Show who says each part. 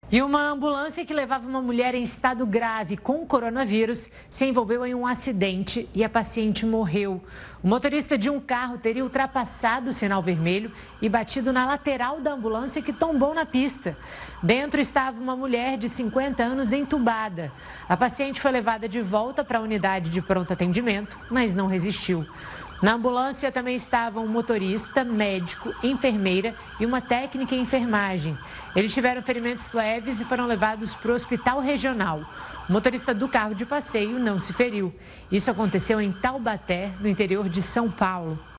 Speaker 1: E uma ambulância que levava uma mulher em estado grave com coronavírus se envolveu em um acidente e a paciente morreu. O motorista de um carro teria ultrapassado o sinal vermelho e batido na lateral da ambulância que tombou na pista. Dentro estava uma mulher de 50 anos entubada. A paciente foi levada de volta para a unidade de pronto atendimento, mas não resistiu. Na ambulância também estavam um motorista, médico, enfermeira e uma técnica em enfermagem. Eles tiveram ferimentos leves e foram levados para o hospital regional. O motorista do carro de passeio não se feriu. Isso aconteceu em Taubaté, no interior de São Paulo.